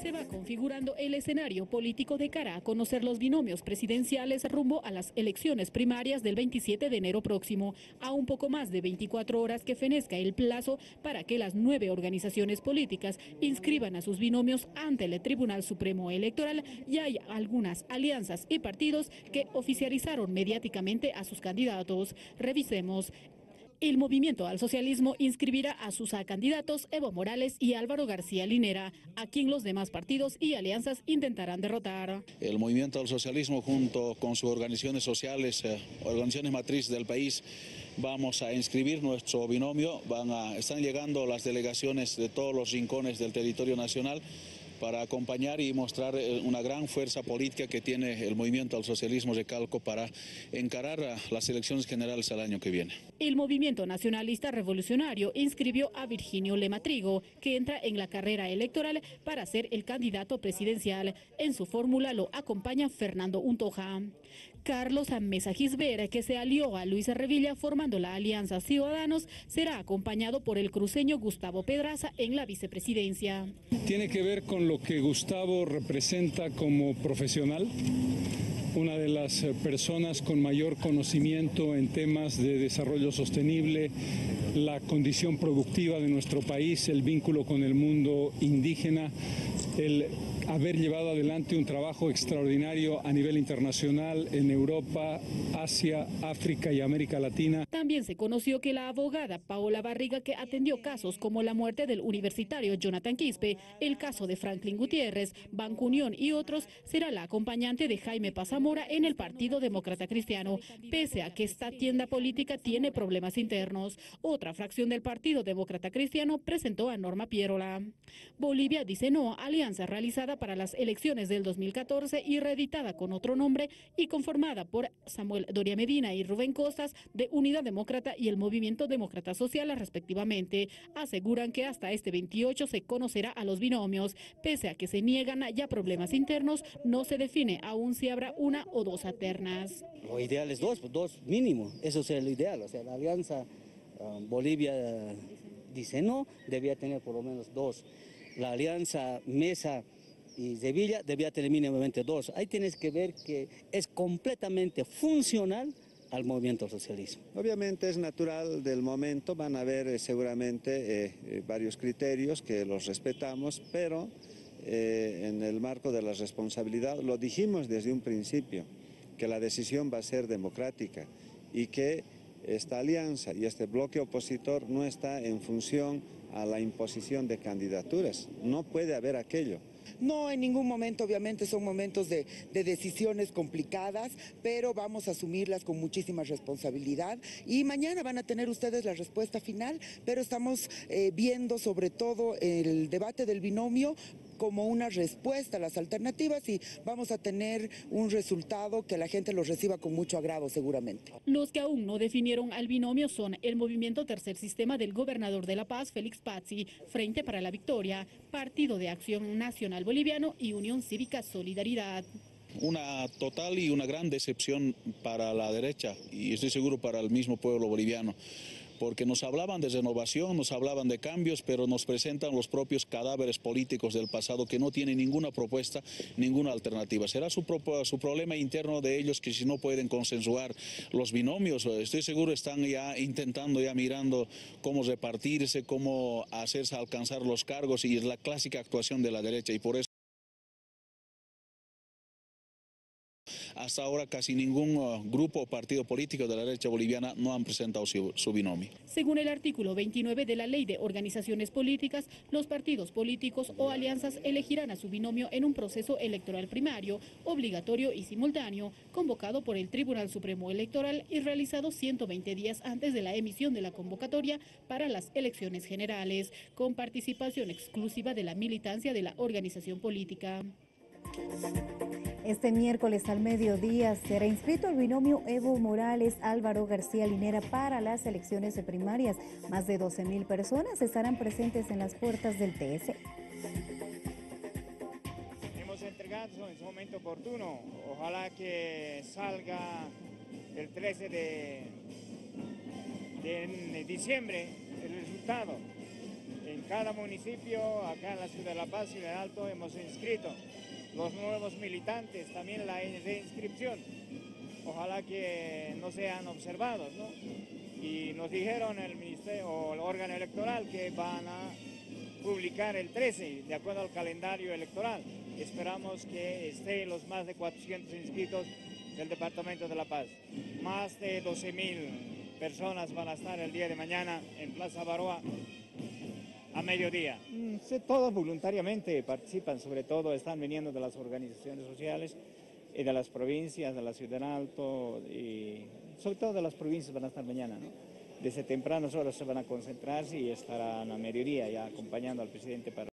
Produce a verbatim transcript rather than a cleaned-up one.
Se va configurando el escenario político de cara a conocer los binomios presidenciales rumbo a las elecciones primarias del veintisiete de enero próximo, a un poco más de veinticuatro horas que fenezca el plazo para que las nueve organizaciones políticas inscriban a sus binomios ante el Tribunal Supremo Electoral. Y hay algunas alianzas y partidos que oficializaron mediáticamente a sus candidatos. Revisemos. El Movimiento al Socialismo inscribirá a sus candidatos Evo Morales y Álvaro García Linera, a quien los demás partidos y alianzas intentarán derrotar. El Movimiento al Socialismo, junto con sus organizaciones sociales, eh, organizaciones matrices del país, vamos a inscribir nuestro binomio. Van a, están llegando las delegaciones de todos los rincones del territorio nacional para acompañar y mostrar una gran fuerza política que tiene el Movimiento al Socialismo de Calco para encarar las elecciones generales al año que viene. El Movimiento Nacionalista Revolucionario inscribió a Virginio Lema Trigo, que entra en la carrera electoral para ser el candidato presidencial. En su fórmula lo acompaña Fernando Untoja. Carlos Mesa Gisbert, que se alió a Luis Revilla formando la Alianza Ciudadanos, será acompañado por el cruceño Gustavo Pedraza en la vicepresidencia. Tiene que ver con lo que Gustavo representa como profesional, una de las personas con mayor conocimiento en temas de desarrollo sostenible, la condición productiva de nuestro país, el vínculo con el mundo indígena, el haber llevado adelante un trabajo extraordinario a nivel internacional en Europa, Asia, África y América Latina. También se conoció que la abogada Paola Barriga, que atendió casos como la muerte del universitario Jonathan Quispe, el caso de Franklin Gutiérrez, Banco Unión y otros, será la acompañante de Jaime Pazamora en el Partido Demócrata Cristiano, pese a que esta tienda política tiene problemas internos. Otra fracción del Partido Demócrata Cristiano presentó a Norma Pierola. Bolivia dice no a alianza realizada para las elecciones del dos mil catorce y reeditada con otro nombre y conformada por Samuel Doria Medina y Rubén Costas de Unidad Demócrata y el Movimiento Demócrata Social respectivamente. Aseguran que hasta este veintiocho se conocerá a los binomios. Pese a que se niegan ya problemas internos, no se define aún si habrá una o dos alternas. Lo ideal es dos, dos mínimo, eso sería lo ideal. O sea, la alianza um, Bolivia uh, dice no, debía tener por lo menos dos. La alianza Mesa y Sevilla debía tener mínimamente dos. Ahí tienes que ver que es completamente funcional al movimiento socialismo. Obviamente es natural del momento, van a haber eh, seguramente eh, eh, varios criterios que los respetamos, pero eh, en el marco de la responsabilidad, lo dijimos desde un principio, que la decisión va a ser democrática y que esta alianza y este bloque opositor no está en función a la imposición de candidaturas, no puede haber aquello. No, en ningún momento, obviamente son momentos de, de decisiones complicadas, pero vamos a asumirlas con muchísima responsabilidad y mañana van a tener ustedes la respuesta final, pero estamos eh, viendo sobre todo el debate del binomio como una respuesta a las alternativas y vamos a tener un resultado que la gente lo reciba con mucho agrado seguramente. Los que aún no definieron al binomio son el Movimiento Tercer Sistema del gobernador de La Paz, Félix Pazzi, Frente para la Victoria, Partido de Acción Nacional Boliviano y Unión Cívica Solidaridad. Una total y una gran decepción para la derecha y estoy seguro para el mismo pueblo boliviano, porque nos hablaban de renovación, nos hablaban de cambios, pero nos presentan los propios cadáveres políticos del pasado que no tienen ninguna propuesta, ninguna alternativa. Será su, pro, su problema interno de ellos que si no pueden consensuar los binomios, estoy seguro están ya intentando, ya mirando cómo repartirse, cómo hacerse alcanzar los cargos y es la clásica actuación de la derecha y por eso hasta ahora casi ningún uh, grupo o partido político de la derecha boliviana no han presentado su, su binomio. Según el artículo veintinueve de la Ley de Organizaciones Políticas, los partidos políticos o alianzas elegirán a su binomio en un proceso electoral primario, obligatorio y simultáneo, convocado por el Tribunal Supremo Electoral y realizado ciento veinte días antes de la emisión de la convocatoria para las elecciones generales, con participación exclusiva de la militancia de la organización política. Este miércoles al mediodía será inscrito el binomio Evo Morales-Álvaro García Linera para las elecciones primarias. Más de doce mil personas estarán presentes en las puertas del T S. Hemos entregado en su momento oportuno. Ojalá que salga el trece de, de diciembre el resultado. En cada municipio, acá en la ciudad de La Paz y de Alto, hemos inscrito los nuevos militantes, también la de inscripción. Ojalá que no sean observados, ¿no? Y nos dijeron el ministerio o el órgano electoral que van a publicar el trece, de acuerdo al calendario electoral. Esperamos que estén los más de cuatrocientos inscritos del Departamento de La Paz. Más de doce mil personas van a estar el día de mañana en Plaza Baroa a mediodía. Sí, todos voluntariamente participan, sobre todo están viniendo de las organizaciones sociales y de las provincias, de la Ciudad de Alto, y sobre todo de las provincias van a estar mañana, ¿no? Desde tempranas horas se van a concentrar y estarán a mediodía ya acompañando al presidente para